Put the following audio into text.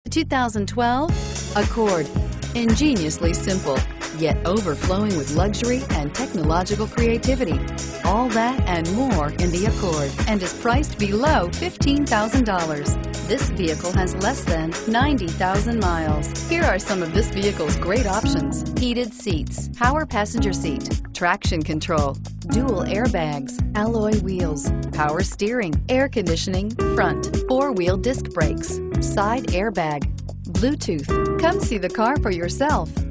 2012 Accord. Ingeniously simple, yet overflowing with luxury and technological creativity. All that and more in the Accord, and is priced below $15,000. This vehicle has less than 90,000 miles. Here are some of this vehicle's great options: heated seats, power passenger seat, traction control, dual airbags, alloy wheels, power steering, air conditioning, front, four-wheel disc brakes, side airbag, Bluetooth. Come see the car for yourself.